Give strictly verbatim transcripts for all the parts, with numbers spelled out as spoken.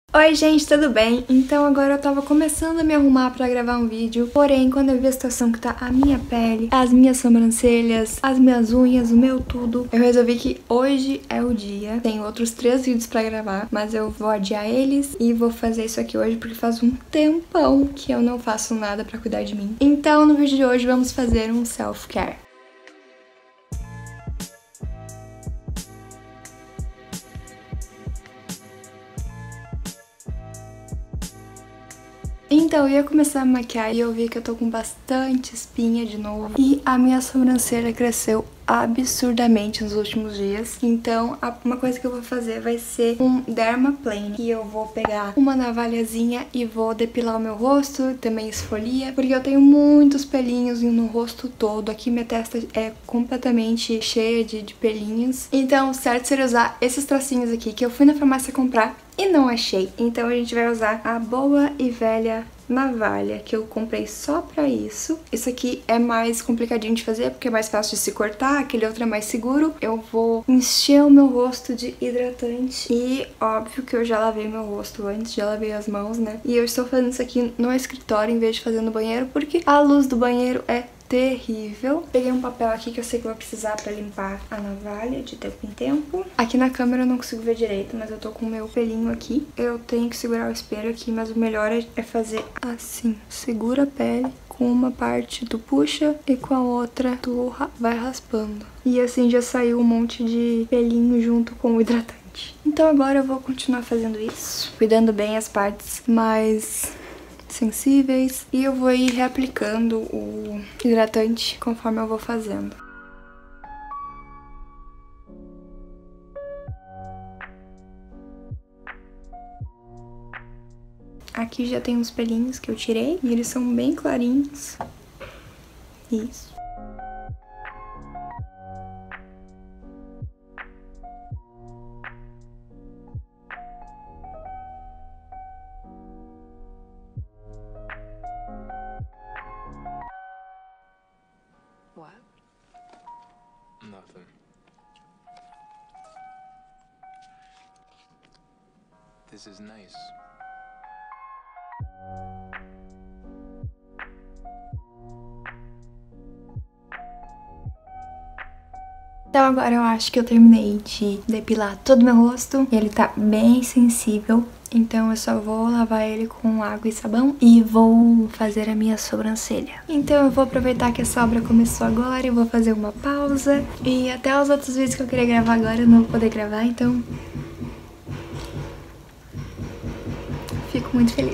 Oi gente, tudo bem? Então agora eu tava começando a me arrumar pra gravar um vídeo, porém quando eu vi a situação que tá a minha pele, as minhas sobrancelhas, as minhas unhas, o meu tudo, eu resolvi que hoje é o dia. Tem outros três vídeos pra gravar, mas eu vou adiar eles e vou fazer isso aqui hoje porque faz um tempão que eu não faço nada pra cuidar de mim. Então no vídeo de hoje vamos fazer um self-care. Então, eu ia começar a maquiar e eu vi que eu tô com bastante espinha de novo. E a minha sobrancelha cresceu absurdamente nos últimos dias. Então, uma coisa que eu vou fazer vai ser um dermaplane. E eu vou pegar uma navalhazinha e vou depilar o meu rosto, também esfolia. Porque eu tenho muitos pelinhos no rosto todo. Aqui minha testa é completamente cheia de, de pelinhos. Então, certo seria usar esses tracinhos aqui que eu fui na farmácia comprar e não achei. Então a gente vai usar a boa e velha navalha, que eu comprei só pra isso. Isso aqui é mais complicadinho de fazer, porque é mais fácil de se cortar, aquele outro é mais seguro. Eu vou encher o meu rosto de hidratante. E óbvio que eu já lavei meu rosto antes, já lavei as mãos, né? E eu estou fazendo isso aqui no escritório em vez de fazer no banheiro, porque a luz do banheiro é terrível. Peguei um papel aqui que eu sei que eu vou precisar pra limpar a navalha de tempo em tempo. Aqui na câmera eu não consigo ver direito, mas eu tô com o meu pelinho aqui. Eu tenho que segurar o espelho aqui, mas o melhor é fazer assim. Segura a pele com uma parte tu puxa e com a outra tu vai raspando. E assim já saiu um monte de pelinho junto com o hidratante. Então agora eu vou continuar fazendo isso, cuidando bem as partes mais sensíveis, e eu vou ir reaplicando o hidratante conforme eu vou fazendo. Aqui já tem uns pelinhos que eu tirei e eles são bem clarinhos. Isso. What? Nothing. This is nice. Então agora eu acho que eu terminei de depilar todo o meu rosto. Ele tá bem sensível, então eu só vou lavar ele com água e sabão e vou fazer a minha sobrancelha. Então eu vou aproveitar que essa obra começou agora e vou fazer uma pausa. E até os outros vídeos que eu queria gravar agora eu não vou poder gravar, então fico muito feliz.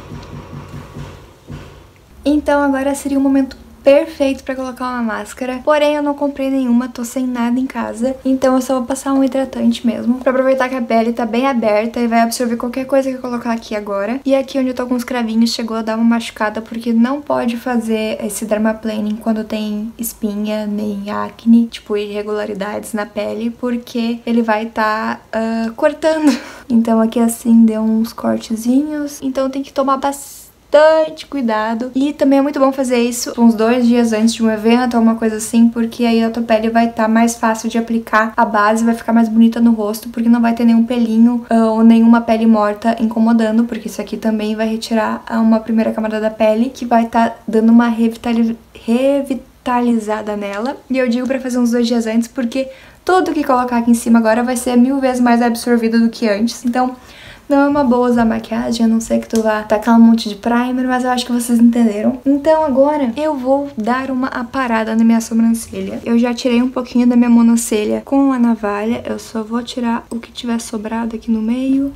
Então agora seria o momento perfeito pra colocar uma máscara, porém eu não comprei nenhuma, tô sem nada em casa, então eu só vou passar um hidratante mesmo, pra aproveitar que a pele tá bem aberta e vai absorver qualquer coisa que eu colocar aqui agora. E aqui onde eu tô com os cravinhos chegou a dar uma machucada, porque não pode fazer esse dermaplaning quando tem espinha, nem acne, tipo irregularidades na pele, porque ele vai tá uh, cortando. Então aqui assim deu uns cortezinhos, então tem que tomar bastante bastante cuidado. E também é muito bom fazer isso uns dois dias antes de um evento ou uma coisa assim, porque aí a tua pele vai estar tá mais fácil de aplicar a base, vai ficar mais bonita no rosto, porque não vai ter nenhum pelinho uh, ou nenhuma pele morta incomodando, porque isso aqui também vai retirar uma primeira camada da pele, que vai estar tá dando uma revitali revitalizada nela. E eu digo pra fazer uns dois dias antes, porque tudo que colocar aqui em cima agora vai ser mil vezes mais absorvido do que antes, então não é uma boa usar maquiagem, a não ser que tu vá tacar um monte de primer, mas eu acho que vocês entenderam. Então agora eu vou dar uma aparada na minha sobrancelha. Eu já tirei um pouquinho da minha monocelha com a navalha, eu só vou tirar o que tiver sobrado aqui no meio.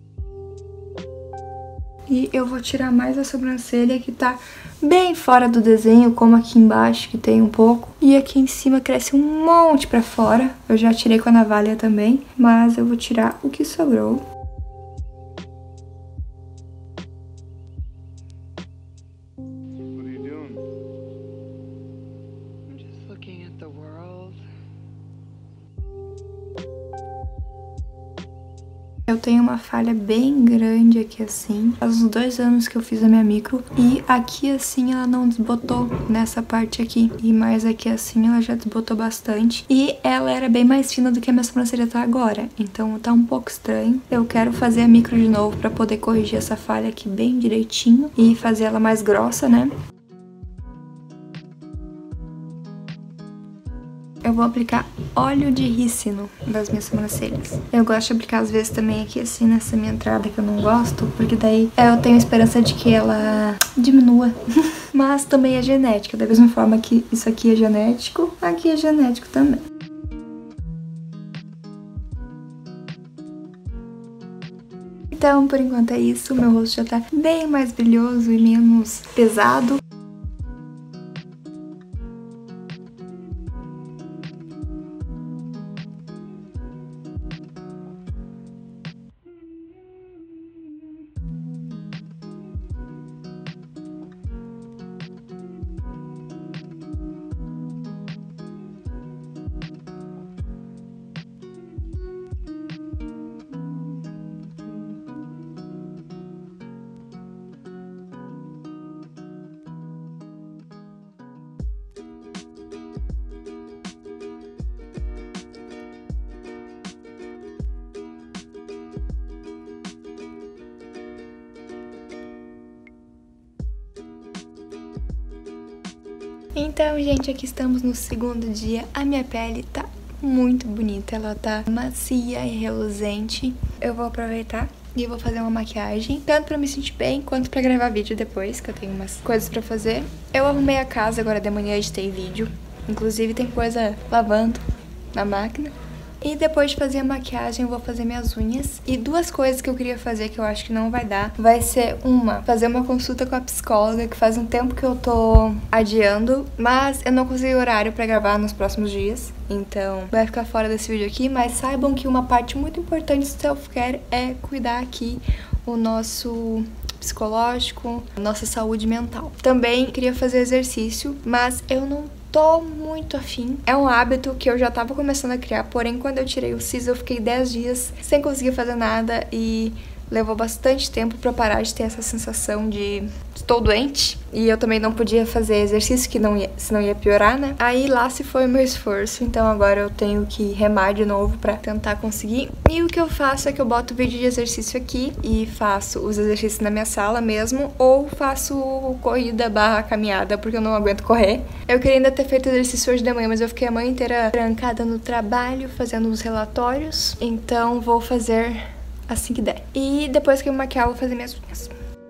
E eu vou tirar mais a sobrancelha que tá bem fora do desenho, como aqui embaixo que tem um pouco. E aqui em cima cresce um monte pra fora. Eu já tirei com a navalha também, mas eu vou tirar o que sobrou. Eu tenho uma falha bem grande aqui assim. Faz uns dois anos que eu fiz a minha micro. E aqui assim ela não desbotou nessa parte aqui. E mais aqui assim ela já desbotou bastante. E ela era bem mais fina do que a minha sobrancelha tá agora. Então tá um pouco estranho. Eu quero fazer a micro de novo pra poder corrigir essa falha aqui bem direitinho. E fazer ela mais grossa, né? Eu vou aplicar óleo de rícino das minhas sobrancelhas. Eu gosto de aplicar às vezes também aqui assim nessa minha entrada que eu não gosto, porque daí eu tenho esperança de que ela diminua. Mas também é genética, da mesma forma que isso aqui é genético, aqui é genético também. Então, por enquanto é isso, meu rosto já tá bem mais brilhoso e menos pesado. Então, gente, aqui estamos no segundo dia. A minha pele tá muito bonita, ela tá macia e reluzente. Eu vou aproveitar e vou fazer uma maquiagem, tanto pra me sentir bem, quanto pra gravar vídeo depois, que eu tenho umas coisas pra fazer. Eu arrumei a casa agora de manhã, editei vídeo. Inclusive tem coisa lavando na máquina. E depois de fazer a maquiagem, eu vou fazer minhas unhas. E duas coisas que eu queria fazer que eu acho que não vai dar. Vai ser uma, fazer uma consulta com a psicóloga, que faz um tempo que eu tô adiando, mas eu não consegui horário pra gravar nos próximos dias. Então vai ficar fora desse vídeo aqui, mas saibam que uma parte muito importante do self-care é cuidar aqui o nosso psicológico, nossa saúde mental. Também queria fazer exercício, mas eu não tô muito afim. É um hábito que eu já tava começando a criar, porém quando eu tirei o siso eu fiquei dez dias sem conseguir fazer nada e levou bastante tempo pra parar de ter essa sensação de estou doente. E eu também não podia fazer exercício, que não ia, senão ia piorar, né? Aí lá se foi o meu esforço, então agora eu tenho que remar de novo pra tentar conseguir. E o que eu faço é que eu boto vídeo de exercício aqui e faço os exercícios na minha sala mesmo, ou faço corrida barra caminhada, porque eu não aguento correr. Eu queria ainda ter feito exercício hoje de manhã, mas eu fiquei a manhã inteira trancada no trabalho, fazendo os relatórios, então vou fazer assim que der. E depois que eu me maquiar, eu vou fazer minhas unhas.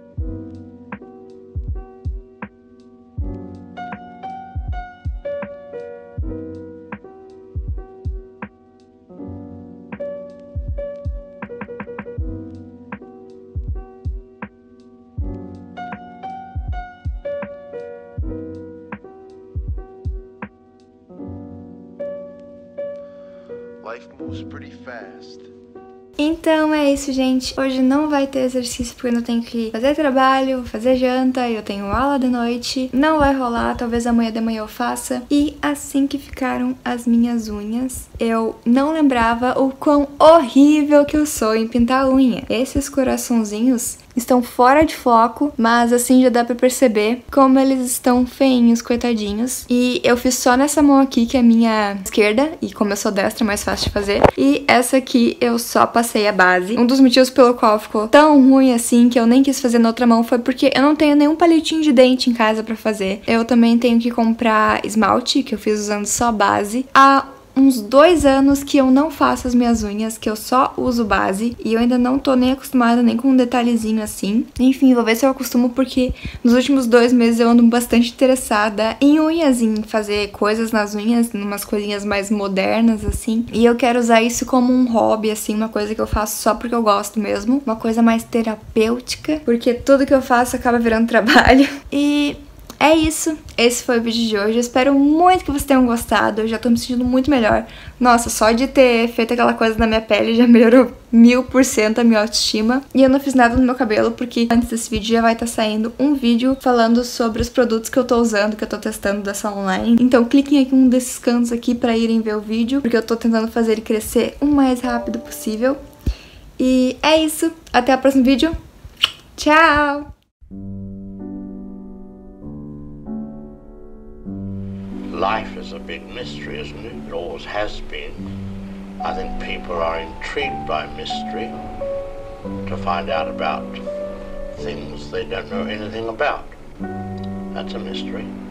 Life moves pretty fast. Então é isso, gente. Hoje não vai ter exercício porque eu ainda tenho que fazer trabalho, fazer janta, eu tenho aula de noite. Não vai rolar, talvez amanhã de manhã eu faça. E assim que ficaram as minhas unhas, eu não lembrava o quão horrível que eu sou em pintar unha. Esses coraçãozinhos estão fora de foco, mas assim já dá pra perceber como eles estão feinhos, coitadinhos. E eu fiz só nessa mão aqui, que é a minha esquerda, e como eu sou destra, é mais fácil de fazer. E essa aqui eu só passei a base. Um dos motivos pelo qual ficou tão ruim assim, que eu nem quis fazer na outra mão, foi porque eu não tenho nenhum palitinho de dente em casa pra fazer. Eu também tenho que comprar esmalte, que eu fiz usando só base. A uns dois anos que eu não faço as minhas unhas, que eu só uso base, e eu ainda não tô nem acostumada nem com um detalhezinho assim. Enfim, vou ver se eu acostumo, porque nos últimos dois meses eu ando bastante interessada em unhas, em fazer coisas nas unhas, umas coisinhas mais modernas assim, e eu quero usar isso como um hobby, assim, uma coisa que eu faço só porque eu gosto mesmo, uma coisa mais terapêutica, porque tudo que eu faço acaba virando trabalho. E é isso, esse foi o vídeo de hoje, eu espero muito que vocês tenham gostado, eu já tô me sentindo muito melhor. Nossa, só de ter feito aquela coisa na minha pele já melhorou mil por cento a minha autoestima. E eu não fiz nada no meu cabelo, porque antes desse vídeo já vai estar saindo um vídeo falando sobre os produtos que eu tô usando, que eu tô testando dessa online. Então cliquem aqui em um desses cantos aqui pra irem ver o vídeo, porque eu tô tentando fazer ele crescer o mais rápido possível. E é isso. Até o próximo vídeo. Tchau! Life is a big mystery, isn't it? It always has been. I think people are intrigued by mystery to find out about things they don't know anything about. That's a mystery.